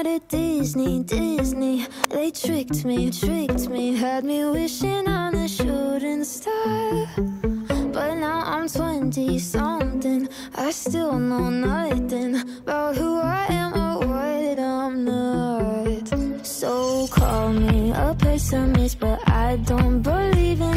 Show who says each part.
Speaker 1: at Disney, Disney. They tricked me, had me wishing on a shooting star. But now I'm 20-something, I still know nothing about who I am or what I'm not. So call me a pessimist, but I don't believe in